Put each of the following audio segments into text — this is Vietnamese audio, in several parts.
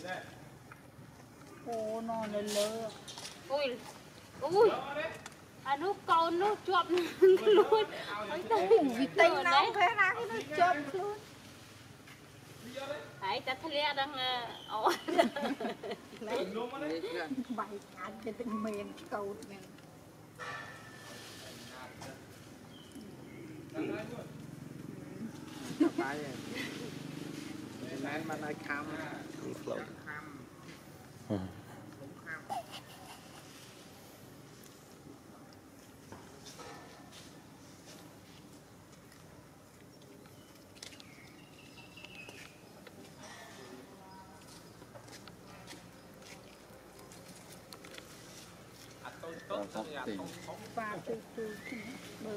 ô nó lơ ui ui anh nó con nó chọp luôn vì tay nó thế nào nó chọp luôn hãy ta thấy đang ổn bài ăn cho từng miền cầu này bài này mà nói cam và từ bờ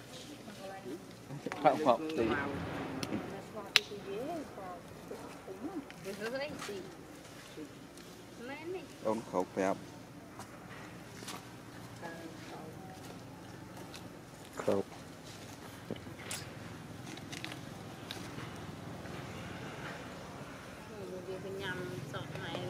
phạm phạm thì ông khẩu phép khẩu nhầm sọt này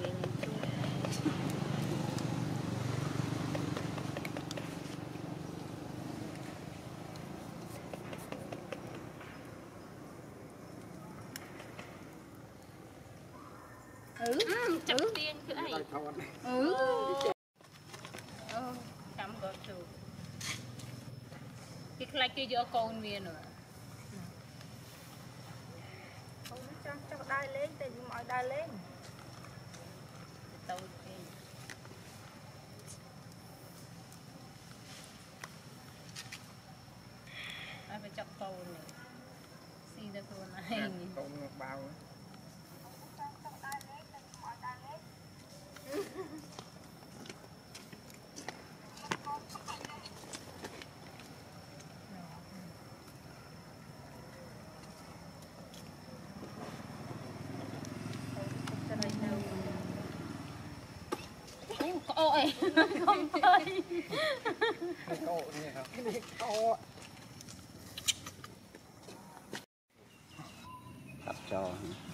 chấm tiên chứ ai chấm có chú cái khai kia vô con miền nữa không cho đai lên thì mọi đai lên tao ai phải chọc câu này xì ra cô này con bao ôi không ơi cậu này hả cậu cho